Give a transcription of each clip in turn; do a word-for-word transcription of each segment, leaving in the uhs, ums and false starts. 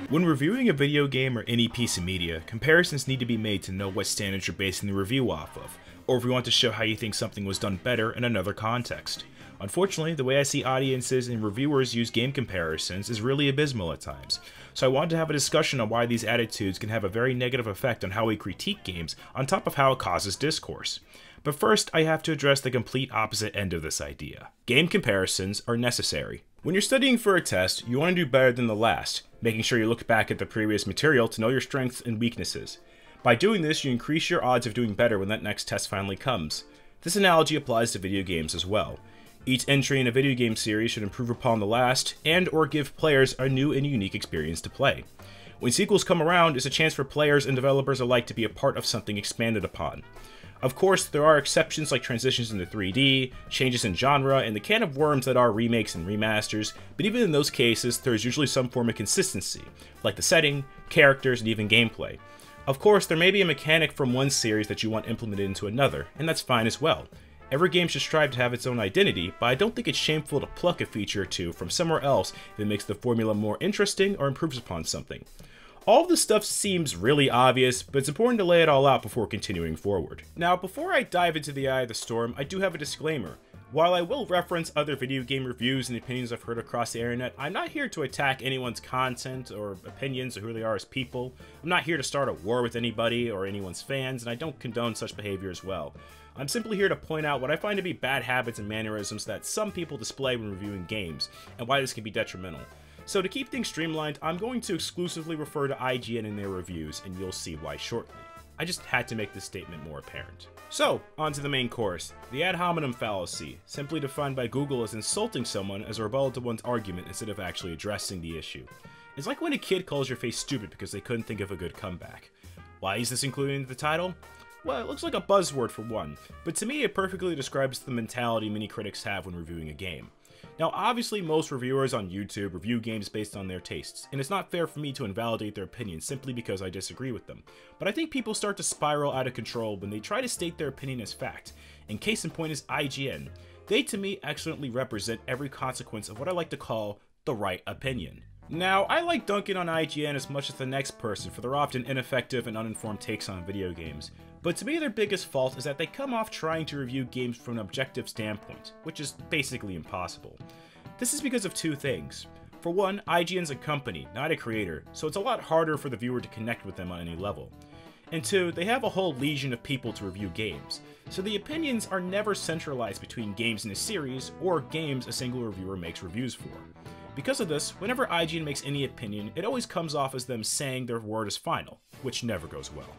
When reviewing a video game or any piece of media, comparisons need to be made to know what standards you're basing the review off of, or if you want to show how you think something was done better in another context. Unfortunately, the way I see audiences and reviewers use game comparisons is really abysmal at times, so I wanted to have a discussion on why these attitudes can have a very negative effect on how we critique games, on top of how it causes discourse. But first, I have to address the complete opposite end of this idea. Game comparisons are necessary. When you're studying for a test, you want to do better than the last, making sure you look back at the previous material to know your strengths and weaknesses. By doing this, you increase your odds of doing better when that next test finally comes. This analogy applies to video games as well. Each entry in a video game series should improve upon the last, and or give players a new and unique experience to play. When sequels come around, it's a chance for players and developers alike to be a part of something expanded upon. Of course, there are exceptions like transitions into three D, changes in genre, and the can of worms that are remakes and remasters, but even in those cases, there is usually some form of consistency, like the setting, characters, and even gameplay. Of course, there may be a mechanic from one series that you want implemented into another, and that's fine as well. Every game should strive to have its own identity, but I don't think it's shameful to pluck a feature or two from somewhere else if it makes the formula more interesting or improves upon something. All of this stuff seems really obvious, but it's important to lay it all out before continuing forward. Now, before I dive into the eye of the storm, I do have a disclaimer. While I will reference other video game reviews and opinions I've heard across the internet, I'm not here to attack anyone's content or opinions or who they are as people. I'm not here to start a war with anybody or anyone's fans, and I don't condone such behavior as well. I'm simply here to point out what I find to be bad habits and mannerisms that some people display when reviewing games, and why this can be detrimental. So to keep things streamlined, I'm going to exclusively refer to I G N in their reviews, and you'll see why shortly. I just had to make this statement more apparent. So, on to the main course. The ad hominem fallacy, simply defined by Google as insulting someone as a rebuttal to one's argument instead of actually addressing the issue. It's like when a kid calls your face stupid because they couldn't think of a good comeback. Why is this included in the title? Well, it looks like a buzzword for one, but to me it perfectly describes the mentality many critics have when reviewing a game. Now, obviously most reviewers on YouTube review games based on their tastes, and it's not fair for me to invalidate their opinions simply because I disagree with them. But I think people start to spiral out of control when they try to state their opinion as fact, and case in point is I G N. They to me excellently represent every consequence of what I like to call the right opinion. Now, I like dunking on I G N as much as the next person for their often ineffective and uninformed takes on video games. But to me their biggest fault is that they come off trying to review games from an objective standpoint, which is basically impossible. This is because of two things. For one, I G N's a company, not a creator, so it's a lot harder for the viewer to connect with them on any level. And two, they have a whole legion of people to review games, so the opinions are never centralized between games in a series or games a single reviewer makes reviews for. Because of this, whenever I G N makes any opinion, it always comes off as them saying their word is final, which never goes well.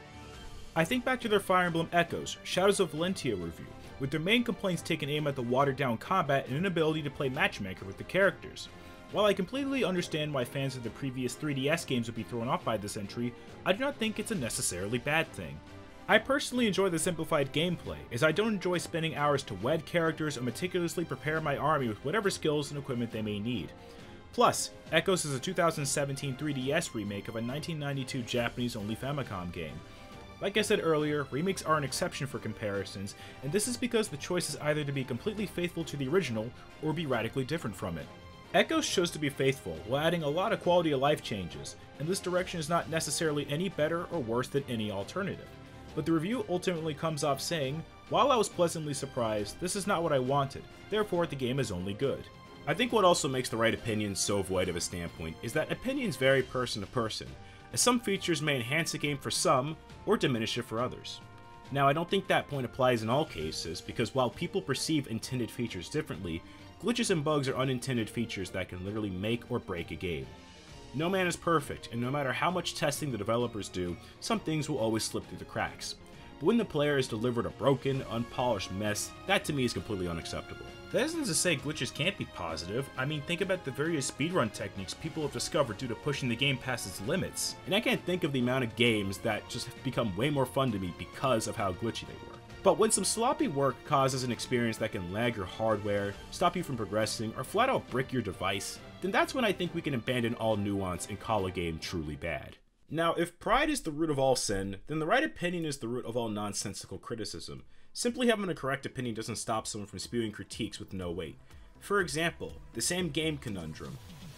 I think back to their Fire Emblem Echoes, Shadows of Valentia review, with their main complaints taking aim at the watered-down combat and inability to play matchmaker with the characters. While I completely understand why fans of the previous three D S games would be thrown off by this entry, I do not think it's a necessarily bad thing. I personally enjoy the simplified gameplay, as I don't enjoy spending hours to wed characters or meticulously prepare my army with whatever skills and equipment they may need. Plus, Echoes is a two thousand seventeen three D S remake of a nineteen ninety-two Japanese-only Famicom game. Like I said earlier, remakes are an exception for comparisons, and this is because the choice is either to be completely faithful to the original or be radically different from it. Echoes chose to be faithful, while adding a lot of quality of life changes, and this direction is not necessarily any better or worse than any alternative. But the review ultimately comes off saying, while I was pleasantly surprised, this is not what I wanted, therefore the game is only good. I think what also makes the right opinion so void of a standpoint is that opinions vary person to person, as some features may enhance a game for some, or diminish it for others. Now, I don't think that point applies in all cases, because while people perceive intended features differently, glitches and bugs are unintended features that can literally make or break a game. No man is perfect, and no matter how much testing the developers do, some things will always slip through the cracks. But when the player is delivered a broken, unpolished mess, that to me is completely unacceptable. That isn't to say glitches can't be positive. I mean, think about the various speedrun techniques people have discovered due to pushing the game past its limits. And I can't think of the amount of games that just have become way more fun to me because of how glitchy they were. But when some sloppy work causes an experience that can lag your hardware, stop you from progressing, or flat out brick your device, then that's when I think we can abandon all nuance and call a game truly bad. Now, if pride is the root of all sin, then the right opinion is the root of all nonsensical criticism. Simply having a correct opinion doesn't stop someone from spewing critiques with no weight. For example, the same game conundrum.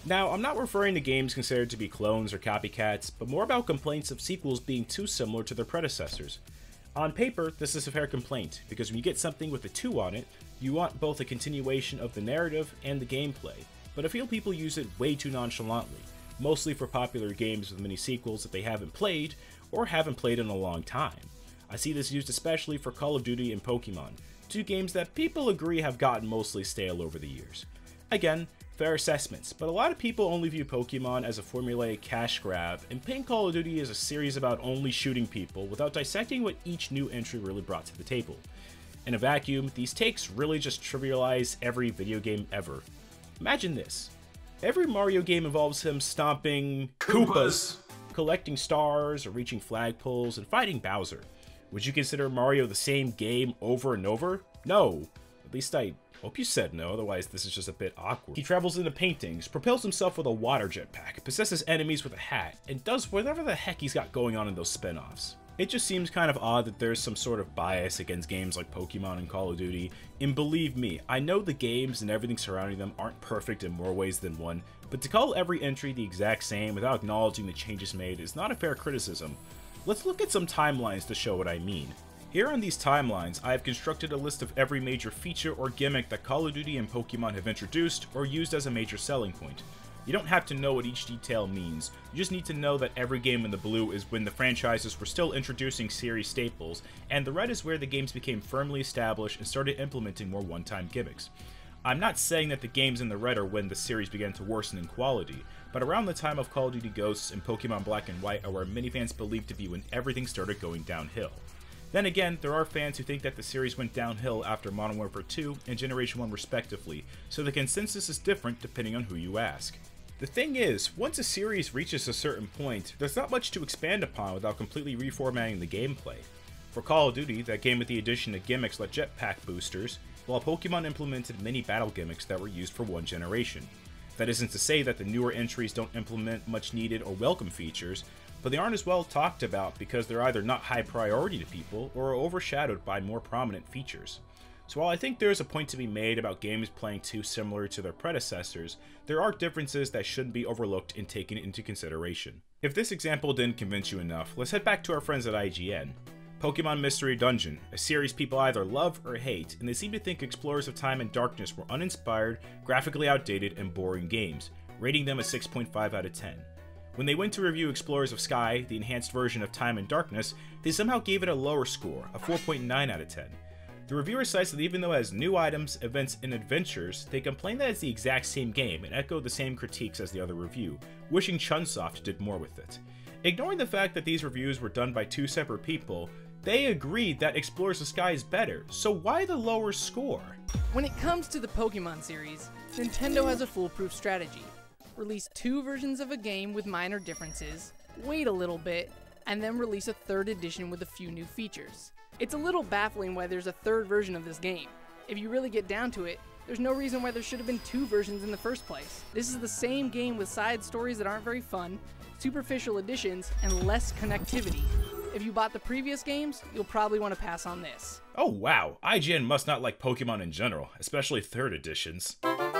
Now, I'm not referring to games considered to be clones or copycats, but more about complaints of sequels being too similar to their predecessors. On paper, this is a fair complaint, because when you get something with a two on it, you want both a continuation of the narrative and the gameplay, but I feel people use it way too nonchalantly, mostly for popular games with many sequels that they haven't played, or haven't played in a long time. I see this used especially for Call of Duty and Pokemon, two games that people agree have gotten mostly stale over the years. Again, fair assessments, but a lot of people only view Pokemon as a formulaic cash grab, and paint Call of Duty as a series about only shooting people without dissecting what each new entry really brought to the table. In a vacuum, these takes really just trivialize every video game ever. Imagine this. Every Mario game involves him stomping Koopas, collecting stars, or reaching flagpoles, and fighting Bowser. Would you consider Mario the same game over and over? No. At least I hope you said no, otherwise this is just a bit awkward. He travels into paintings, propels himself with a water jetpack, possesses enemies with a hat, and does whatever the heck he's got going on in those spin-offs. It just seems kind of odd that there's some sort of bias against games like Pokemon and Call of Duty, and believe me, I know the games and everything surrounding them aren't perfect in more ways than one, but to call every entry the exact same without acknowledging the changes made is not a fair criticism. Let's look at some timelines to show what I mean. Here on these timelines, I have constructed a list of every major feature or gimmick that Call of Duty and Pokemon have introduced or used as a major selling point. You don't have to know what each detail means, you just need to know that every game in the blue is when the franchises were still introducing series staples, and the red is where the games became firmly established and started implementing more one-time gimmicks. I'm not saying that the games in the red are when the series began to worsen in quality, but around the time of Call of Duty Ghosts and Pokemon Black and White are where many fans believe to be when everything started going downhill. Then again, there are fans who think that the series went downhill after Modern Warfare two and Generation one respectively, so the consensus is different depending on who you ask. The thing is, once a series reaches a certain point, there's not much to expand upon without completely reformatting the gameplay. For Call of Duty, that came with the addition of gimmicks like jetpack boosters, while Pokemon implemented many battle gimmicks that were used for one generation. That isn't to say that the newer entries don't implement much needed or welcome features, but they aren't as well talked about because they're either not high priority to people or are overshadowed by more prominent features. So while I think there is a point to be made about games playing too similar to their predecessors, there are differences that shouldn't be overlooked and taken into consideration. If this example didn't convince you enough, let's head back to our friends at I G N. Pokemon Mystery Dungeon, a series people either love or hate, and they seem to think Explorers of Time and Darkness were uninspired, graphically outdated, and boring games, rating them a six point five out of ten. When they went to review Explorers of Sky, the enhanced version of Time and Darkness, they somehow gave it a lower score, a four point nine out of ten. The reviewer cites that even though it has new items, events, and adventures, they complain that it's the exact same game and echo the same critiques as the other review, wishing Chunsoft did more with it. Ignoring the fact that these reviews were done by two separate people, they agreed that Explorers of Sky is better, so why the lower score? When it comes to the Pokemon series, Nintendo has a foolproof strategy. Release two versions of a game with minor differences, wait a little bit, and then release a third edition with a few new features. It's a little baffling why there's a third version of this game. If you really get down to it, there's no reason why there should have been two versions in the first place. This is the same game with side stories that aren't very fun, superficial additions, and less connectivity. If you bought the previous games, you'll probably want to pass on this. Oh wow, I G N must not like Pokemon in general, especially third editions.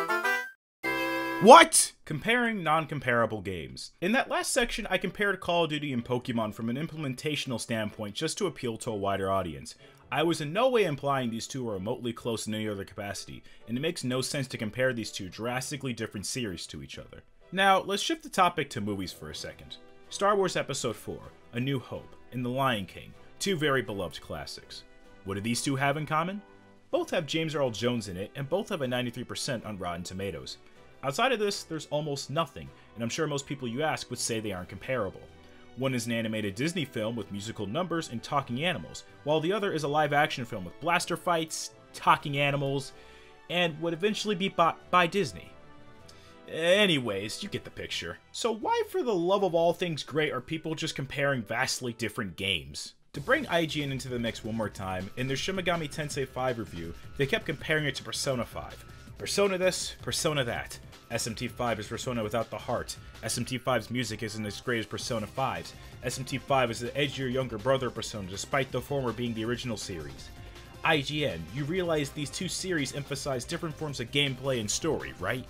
What? Comparing non-comparable games. In that last section, I compared Call of Duty and Pokemon from an implementational standpoint just to appeal to a wider audience. I was in no way implying these two are remotely close in any other capacity, and it makes no sense to compare these two drastically different series to each other. Now, let's shift the topic to movies for a second. Star Wars Episode four, A New Hope, and The Lion King, two very beloved classics. What do these two have in common? Both have James Earl Jones in it, and both have a ninety-three percent on Rotten Tomatoes. Outside of this, there's almost nothing, and I'm sure most people you ask would say they aren't comparable. One is an animated Disney film with musical numbers and talking animals, while the other is a live-action film with blaster fights, talking animals, and would eventually be bought by Disney. Anyways, you get the picture. So why for the love of all things great are people just comparing vastly different games? To bring I G N into the mix one more time, in their Shin Megami Tensei five review, they kept comparing it to Persona five. Persona this, Persona that. S M T five is Persona without the heart. S M T five's music isn't as great as Persona five's. S M T five is the edgier younger brother of Persona, despite the former being the original series. I G N, you realize these two series emphasize different forms of gameplay and story, right?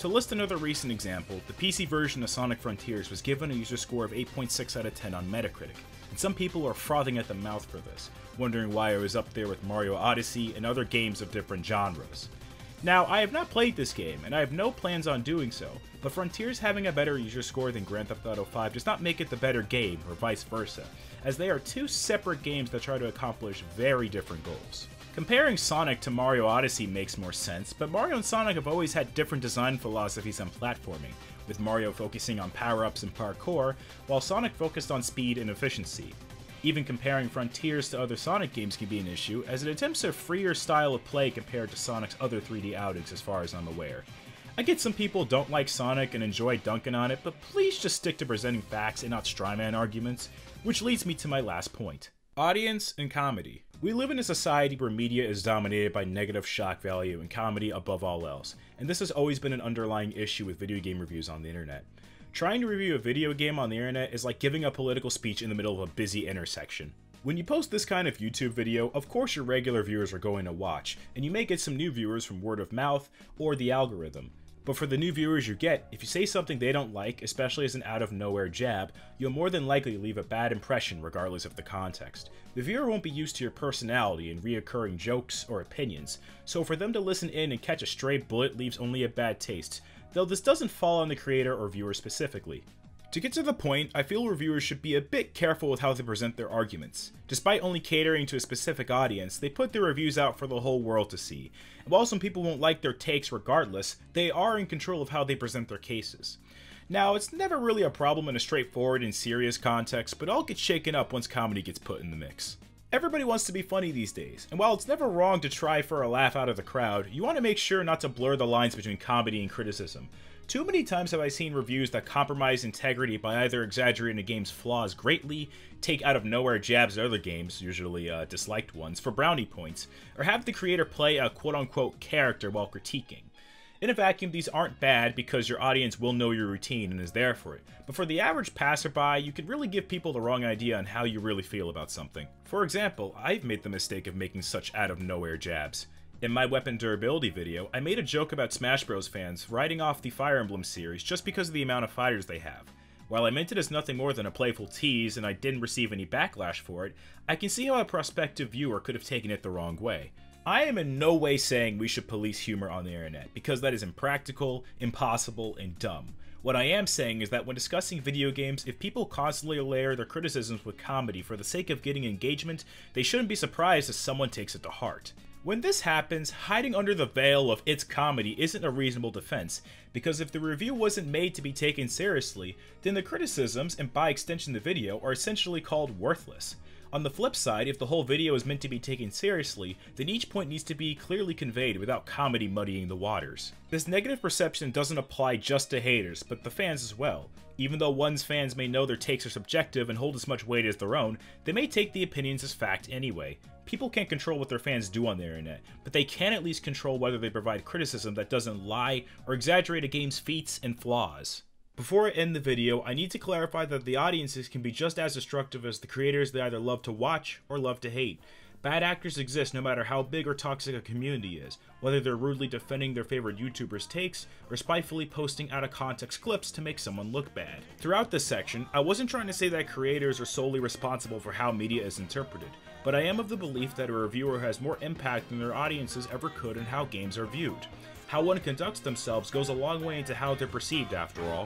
To list another recent example, the P C version of Sonic Frontiers was given a user score of eight point six out of ten on Metacritic, and some people are frothing at the mouth for this, wondering why it was up there with Mario Odyssey and other games of different genres. Now, I have not played this game, and I have no plans on doing so, but Frontiers having a better user score than Grand Theft Auto five does not make it the better game, or vice versa, as they are two separate games that try to accomplish very different goals. Comparing Sonic to Mario Odyssey makes more sense, but Mario and Sonic have always had different design philosophies on platforming, with Mario focusing on power-ups and parkour, while Sonic focused on speed and efficiency. Even comparing Frontiers to other Sonic games can be an issue, as it attempts a freer style of play compared to Sonic's other three D outings as far as I'm aware. I get some people don't like Sonic and enjoy dunking on it, but please just stick to presenting facts and not strawman arguments, which leads me to my last point. Audience and comedy. We live in a society where media is dominated by negative shock value and comedy above all else, and this has always been an underlying issue with video game reviews on the internet. Trying to review a video game on the internet is like giving a political speech in the middle of a busy intersection. When you post this kind of YouTube video, of course your regular viewers are going to watch, and you may get some new viewers from word of mouth or the algorithm. But for the new viewers you get, if you say something they don't like, especially as an out-of-nowhere jab, you'll more than likely leave a bad impression regardless of the context. The viewer won't be used to your personality and reoccurring jokes or opinions, so for them to listen in and catch a stray bullet leaves only a bad taste, though this doesn't fall on the creator or viewer specifically. To get to the point, I feel reviewers should be a bit careful with how they present their arguments. Despite only catering to a specific audience, they put their reviews out for the whole world to see. And while some people won't like their takes regardless, they are in control of how they present their cases. Now, it's never really a problem in a straightforward and serious context, but all gets shaken up once comedy gets put in the mix. Everybody wants to be funny these days, and while it's never wrong to try for a laugh out of the crowd, you want to make sure not to blur the lines between comedy and criticism. Too many times have I seen reviews that compromise integrity by either exaggerating a game's flaws greatly, take out-of-nowhere jabs at other games, usually uh, disliked ones, for brownie points, or have the creator play a quote-unquote character while critiquing. In a vacuum, these aren't bad because your audience will know your routine and is there for it, but for the average passerby, you can really give people the wrong idea on how you really feel about something. For example, I've made the mistake of making such out-of-nowhere jabs. In my weapon durability video, I made a joke about Smash Bros fans writing off the Fire Emblem series just because of the amount of fighters they have. While I meant it as nothing more than a playful tease and I didn't receive any backlash for it, I can see how a prospective viewer could have taken it the wrong way. I am in no way saying we should police humor on the internet, because that is impractical, impossible, and dumb. What I am saying is that when discussing video games, if people constantly layer their criticisms with comedy for the sake of getting engagement, they shouldn't be surprised if someone takes it to heart. When this happens, hiding under the veil of it's comedy isn't a reasonable defense, because if the review wasn't made to be taken seriously, then the criticisms, and by extension the video, are essentially called worthless. On the flip side, if the whole video is meant to be taken seriously, then each point needs to be clearly conveyed without comedy muddying the waters. This negative perception doesn't apply just to haters, but the fans as well. Even though one's fans may know their takes are subjective and hold as much weight as their own, they may take the opinions as fact anyway. People can't control what their fans do on the internet, but they can at least control whether they provide criticism that doesn't lie or exaggerate a game's feats and flaws. Before I end the video, I need to clarify that the audiences can be just as destructive as the creators they either love to watch or love to hate. Bad actors exist no matter how big or toxic a community is, whether they're rudely defending their favorite YouTubers' takes, or spitefully posting out-of-context clips to make someone look bad. Throughout this section, I wasn't trying to say that creators are solely responsible for how media is interpreted, but I am of the belief that a reviewer has more impact than their audiences ever could in how games are viewed. How one conducts themselves goes a long way into how they're perceived, after all.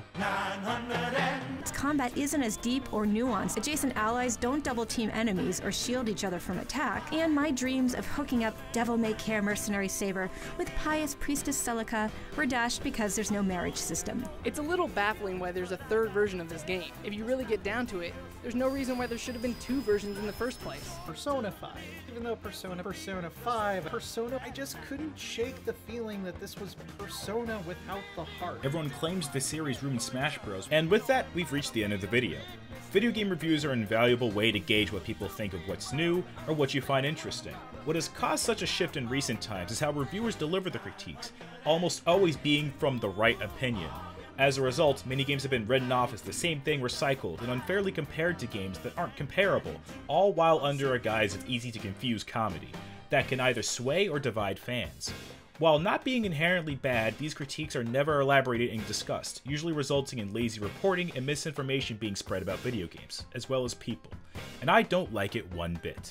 Combat isn't as deep or nuanced. Adjacent allies don't double-team enemies or shield each other from attack. And my dreams of hooking up devil-may-care mercenary Saber with pious priestess Celica were dashed because there's no marriage system. It's a little baffling why there's a third version of this game. If you really get down to it, there's no reason why there should have been two versions in the first place. Persona five. Even though Persona, Persona five, Persona, I just couldn't shake the feeling that this was Persona without the heart. Everyone claims the series ruined Smash Bros. And with that, we've reached the end of the video. Video game reviews are an invaluable way to gauge what people think of what's new, or what you find interesting. What has caused such a shift in recent times is how reviewers deliver the critiques, almost always being from the right opinion. As a result, many games have been written off as the same thing recycled and unfairly compared to games that aren't comparable, all while under a guise of easy-to-confuse comedy that can either sway or divide fans. While not being inherently bad, these critiques are never elaborated and discussed, usually resulting in lazy reporting and misinformation being spread about video games, as well as people. And I don't like it one bit.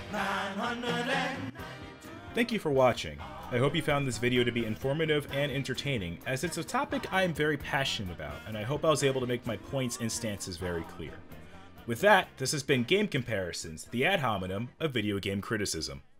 Thank you for watching. I hope you found this video to be informative and entertaining, as it's a topic I am very passionate about, and I hope I was able to make my points and stances very clear. With that, this has been Game Comparisons, the ad hominem of video game criticism.